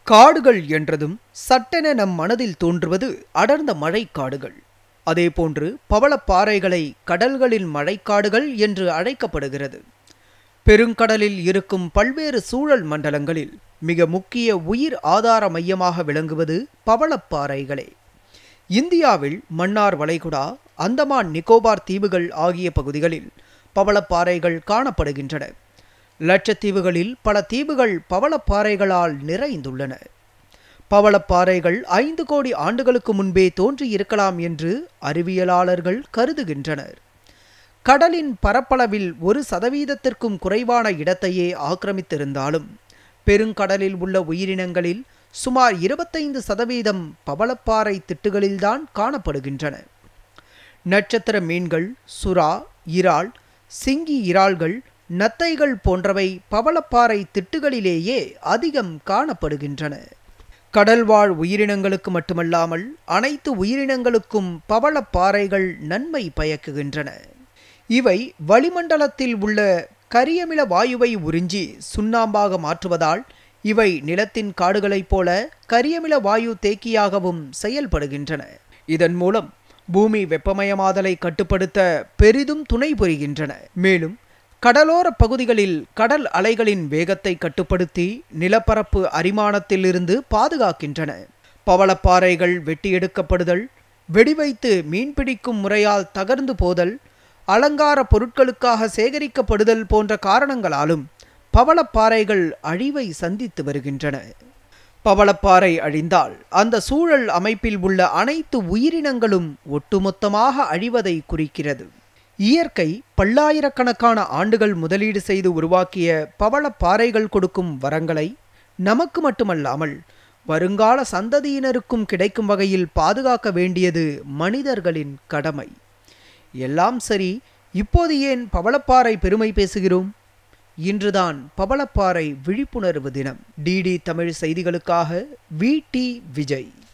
காடுகள் என்றதும் சட்டென நம் மனதில் தோன்றுவது அடர்ந்த மழைக்காடுகள். அதேபோன்று பவளப்பாறைகளை கடல்களின் மழைக்காடுகள் என்று அழைக்கப்படுகிறது. பெருங்கடலில் இருக்கும் பல்வேறு சூழல் மண்டலங்களில் மிக முக்கிய உயிர் ஆதார மையமாக விளங்குவது பவளப்பாறைகளே. இந்தியாவில் மன்னார் வளைகுடா, அந்தமான் நிக்கோபார் தீவுகள் ஆகிய பகுதிகளில் பவளப்பாறைகள் காணப்படுகின்றன. லட்சத்தீவுகளில் பல தீவுகள் பவளப்பாறைகளால் நிறைந்துள்ளன. பவளப்பாறைகள் 5 கோடி ஆண்டுகளுக்கு முன்பே தோன்றியிருக்கலாம் என்று அறிவியலாளர்கள் கருதுகின்றனர். கடலின் பரப்பளவில் 1% குறைவான இடத்தையே ஆக்கிரமித்திருந்தாலும் பெருங்கடலில் உள்ள உயிரினங்களில் சுமார் 25% பவளப்பாறை திட்டுகளில்தான் காணப்படுகின்றன. நட்சத்திர மீன்கள், சுறா, இறால், சிங்கி இறால்கள், நத்தைகள் போன்றவை பவளப்பாறை திட்டுகளிலேயே அதிகம் காணப்படுகின்றன. கடல்வாழ் உயிரினங்களுக்கு மட்டுமல்லாமல் அனைத்து உயிரினங்களுக்கும் பவளப்பாறைகள் நன்மை பயக்குகின்றன. இவை வளிமண்டலத்தில் உள்ள கரியமில வாயுவை உறிஞ்சி சுண்ணாம்பாக மாற்றுவதால் இவை நிலத்தின் காடுகளைப் போல கரியமில வாயு தேக்கியாகவும் செயல்படுகின்றன. இதன் மூலம் பூமி வெப்பமயமாதலை கட்டுப்படுத்த பெரிதும் துணை புரிகின்றன. மேலும் கடலோர பகுதிகளில் கடல் அலைகளின் வேகத்தை கட்டுப்படுத்தி நிலப்பரப்பு அரிமானத்திலிருந்து பாதுகாக்கின்றன. பவளப்பாறைகள் வெட்டி எடுக்கப்படுதல், வெடிவைத்து மீன்பிடிக்கும் முறையால் தகர்ந்து போதல், அலங்கார பொருட்களுக்காக சேகரிக்கப்படுதல் போன்ற காரணங்களாலும் பவளப்பாறைகள் அழிவை சந்தித்து வருகின்றன. பவளப்பாறை அழிந்தால் அந்த சூழல் அமைப்பில் உள்ள அனைத்து உயிரினங்களும் ஒட்டுமொத்தமாக அழிவதை குறிக்கிறது. இயற்கை பல்லாயிரக்கணக்கான ஆண்டுகள் முதலீடு செய்து உருவாக்கிய பவளப்பாறைகள் கொடுக்கும் வரங்களை நமக்கு மட்டுமல்லாமல் வருங்கால சந்ததியினருக்கும் கிடைக்கும் வகையில் பாதுகாக்க வேண்டியது மனிதர்களின் கடமை. எல்லாம் சரி, இப்போது ஏன் பவளப்பாறை பெருமை பேசுகிறோம்? இன்றுதான் பவளப்பாறை விழிப்புணர்வு தினம். டிடி தமிழ் செய்திகளுக்காக வி.டி. விஜய்.